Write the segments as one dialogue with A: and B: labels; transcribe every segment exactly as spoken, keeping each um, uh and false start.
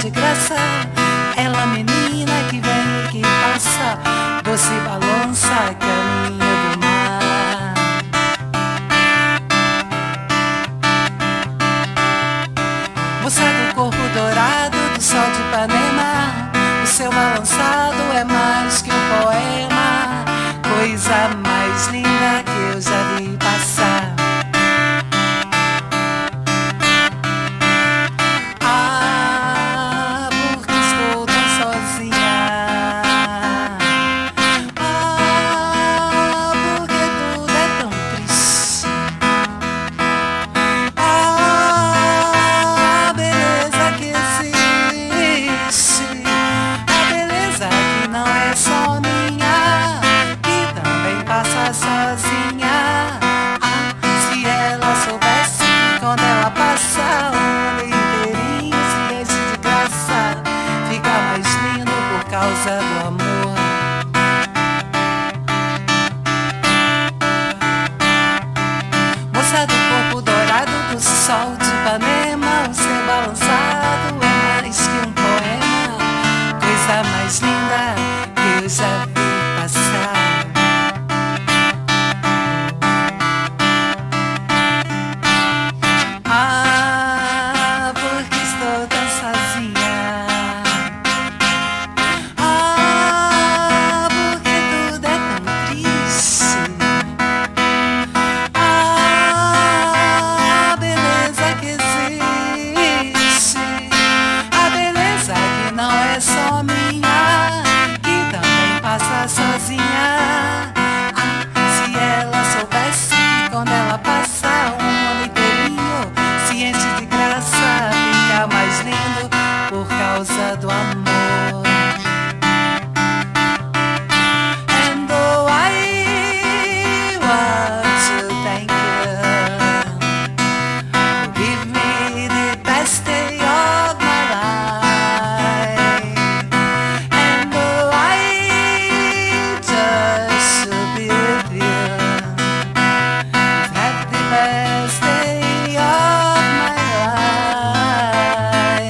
A: de graça. Ela menina que vem e que passa, doce balança, caminho do mar. Moça do corpo dourado do sol de Ipanema, o seu balançado é mais que um poema, coisa mais linda que eu já vi passar. Ah, porque estou tão sozinha. Ah, porque tudo é tão triste. Ah, a beleza que existe, a beleza que não é só minha, que também passa sozinha. Ah, se ela soubesse que quando ela passa o mundo inteirinho se enche de graça, fica mais lindo por causa do amor. Moça do corpo dourado do sol de Ipanema, o seu balançado é mais que um poema, coisa mais linda que eu já vi passar. Ah, porque estou tão sozinha. Ah, porque tudo é tão triste. Ah, a beleza que existe, a beleza que não é só minha, que também passa sozinha. Ah, se ela soubesse que quando ela passa o mundo inteirinho se enche de graça, fica mais lindo por causa do amor. And oh, I want to thank you for giving me the best day of my life. And oh, I just to be with you, have the best day of my life.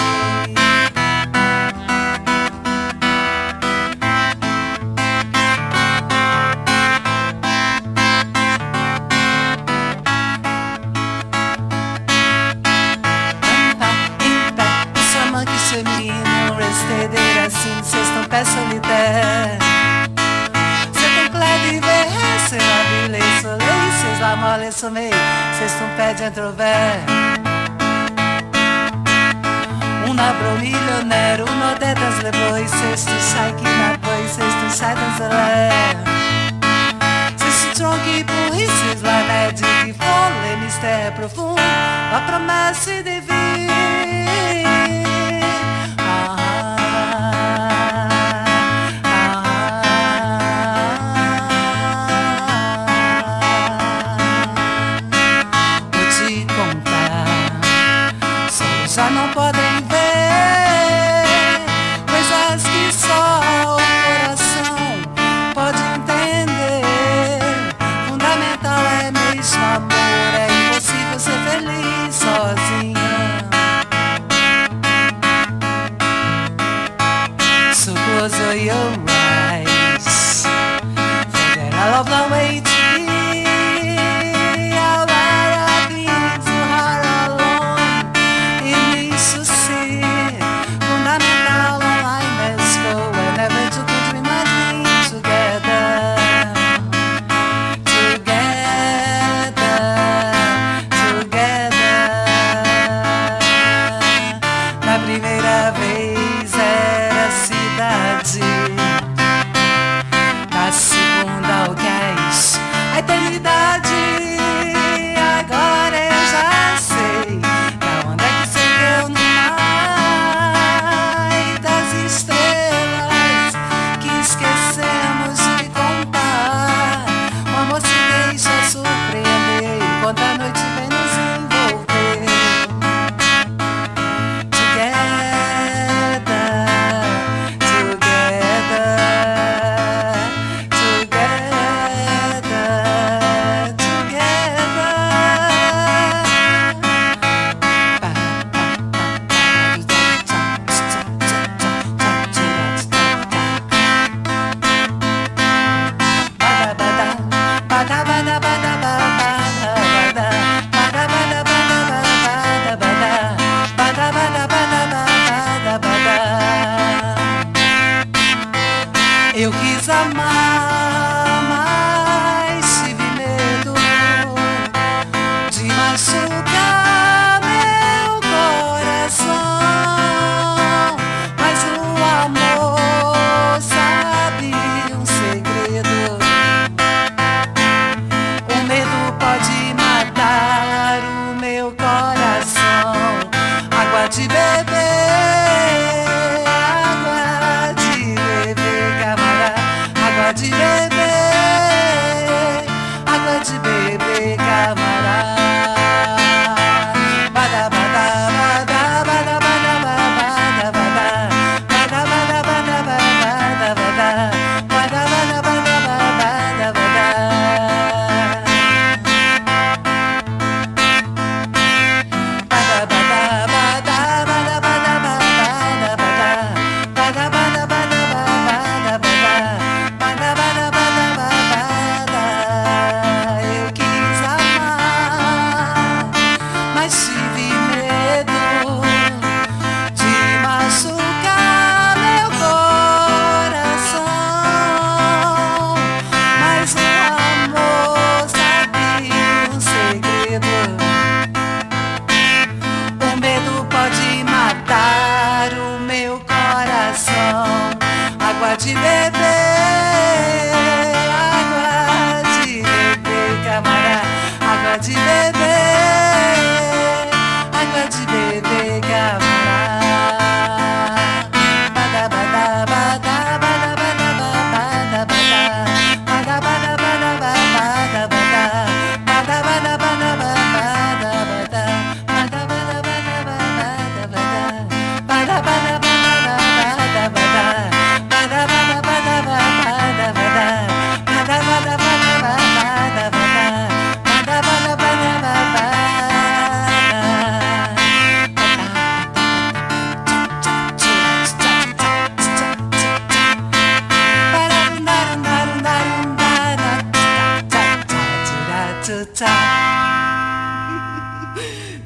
A: Em pé, sua mãe que seu menino, restedeira assim, cês tão pé solidaire. C'est ton clair d'hiver, c'est la ville et soleil, c'est la mort et sommeil, c'est ton pé d'introvert. Un abro millionnaire, uno dedas levou e cês tu sai que na boi, cês tu sai danzalé. Cês tu tronque pour ici, la neige qui font les mystères profonds, la promesse de vie. Ah, vou te contar, só já não podem ver coisas que só o coração pode entender. Fundamental é mesmo amor, é impossível ser feliz sozinha. So close your eyes, forget all of the way to be. I'd rather be too hard alone, e nisso sim, fundamental online, let's go whenever you could dream a dream together. Together, together.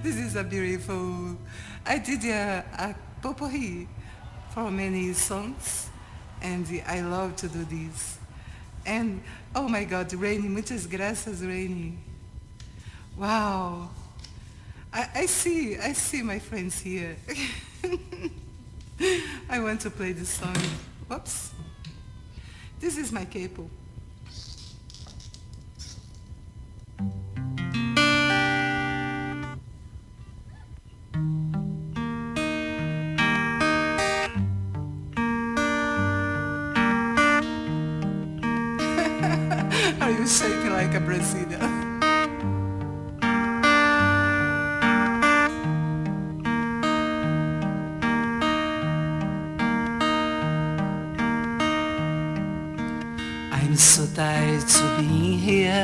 A: This is a beautiful, I did a, a potpourri for many songs, and I love to do this. And, oh my God, Rainy, muchas gracias, Rainy. Wow. I, I see, I see my friends here. I want to play this song. Whoops. This is my capo. Are you shaking like a Brazilian? I'm so tired to being here.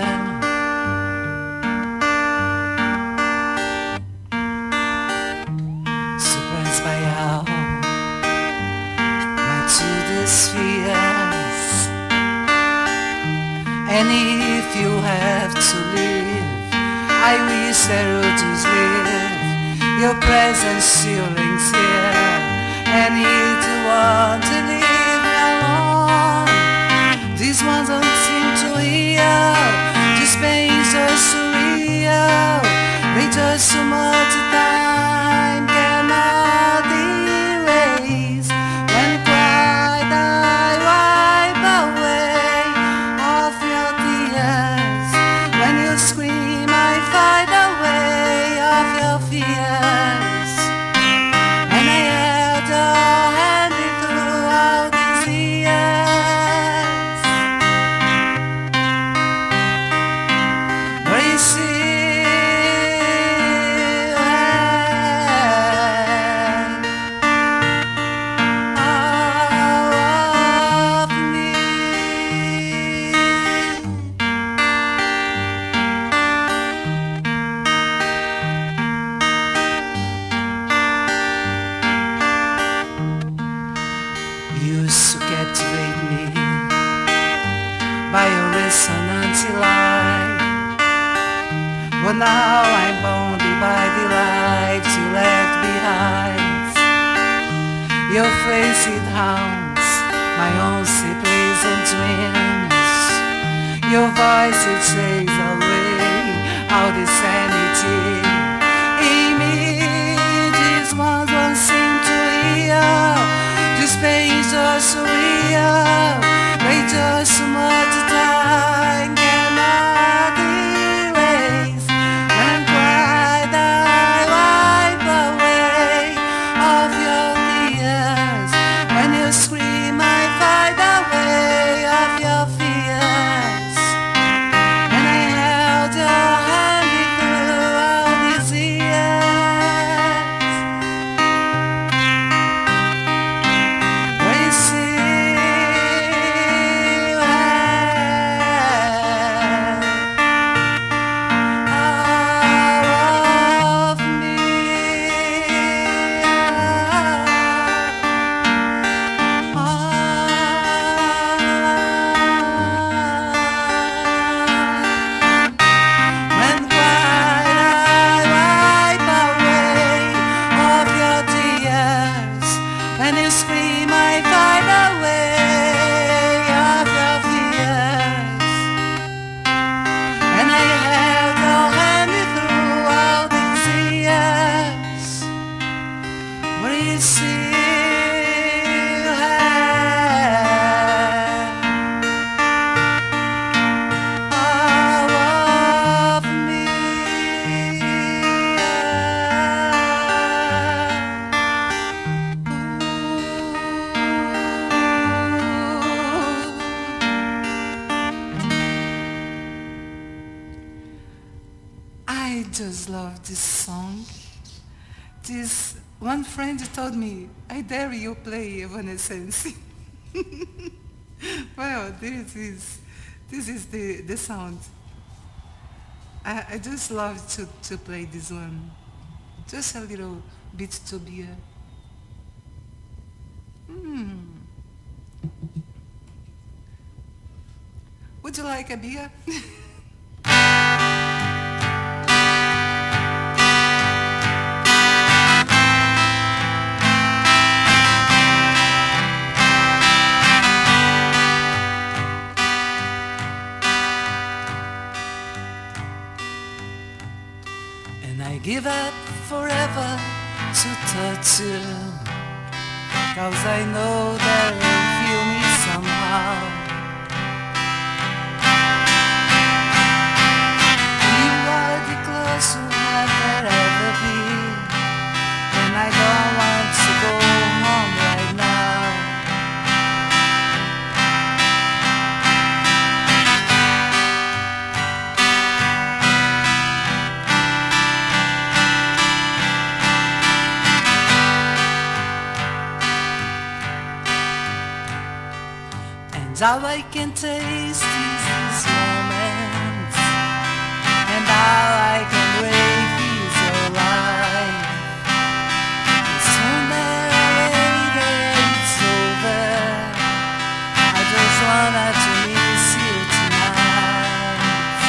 A: Surprised by how much you disappears. And if you have to leave, I wish that you just live. Your presence still lingers here. And if you want to leave me alone, these ones don't seem to hear. This pain's just so real. They just so much time cannot erase. When cried I wipe away off your tears. When you scream I fight away off your fears. And I held your hand throughout these years. But you see, used to captivate me by your resonant light. But now I'm bounded by the life you left behind. Your face it haunts my own sleepless and dreams. Your voice it says away all the sanity in me. These ones won't seem to hear. This pain's just so real. They just so much time cannot erase. When cried I wipe away off your tears. When you scream I fight away off your fears. And I held your hand through all these years. When you see when you scream I fight away off your fears. And I held your hand through all these years. What do you see you have all of me? I just love this song. This one friend told me, I dare you play Evanescence. Well, this is this is the, the sound. I, I just love to, to play this one. Just a little bit to beer. Mm. Would you like a beer? give up forever to touch you, 'cause I know that you'll feel me somehow. You are the closest one that ever be, and I don't want to go home right now. How I can taste these moments, and how I can break these alive. Sooner or later it's over. I just wanted to miss you tonight.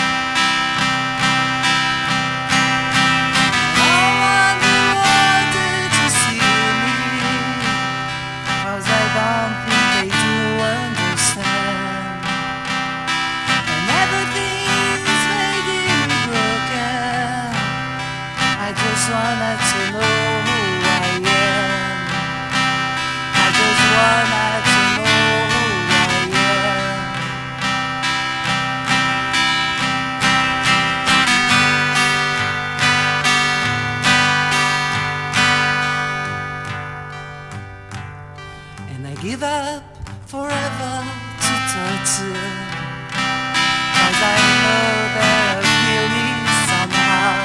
A: I want the world to see me, 'cause I don't think they do understand. And everything's making me broken. I just wanted to know who I am. I just wanted to know who I am. And I give up forever to touch you, 'cause I know that you'll feel me somehow.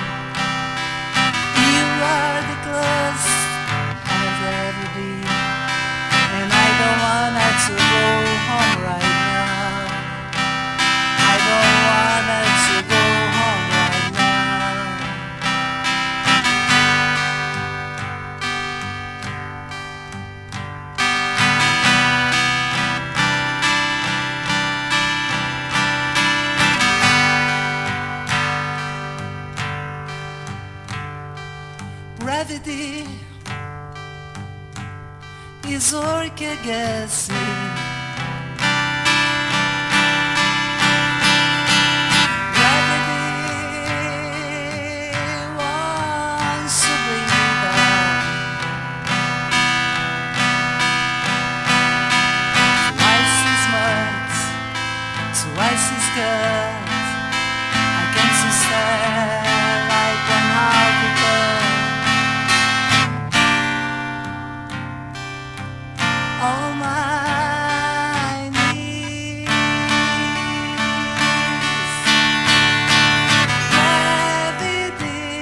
A: You are the closest I've ever been, and I don't want to go home right now. I don't want to go home right now. Gravity is working against me. Gravity wants to bring me down. Twice as much, twice as good. I can't sustain like an heartbeat. All my needs, gravity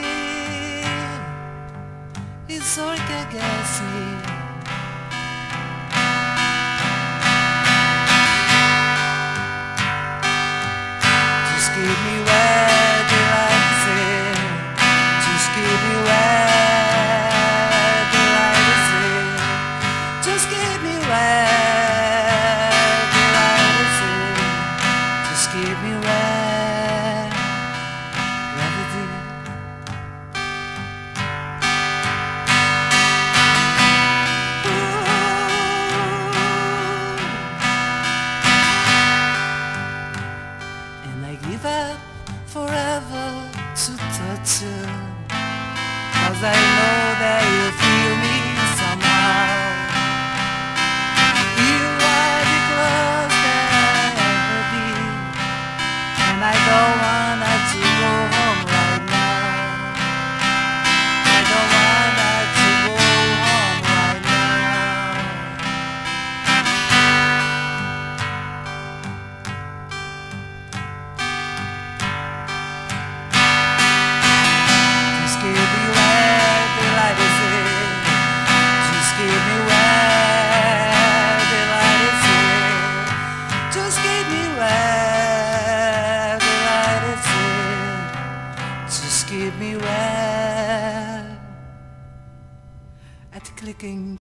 A: is working against me. Just keep me where the light is. Just keep me where the light is. Just keep me where the light is. Just keep me where gravity. Ooh. And I give up forever to touch you, 'cause I know that you'll feel me somehow. I don't want to go home right now. I don't want to go home right now. Just give me where the light is in. Just give me where the light is in. Just give me where. Just keep me where at Kickin.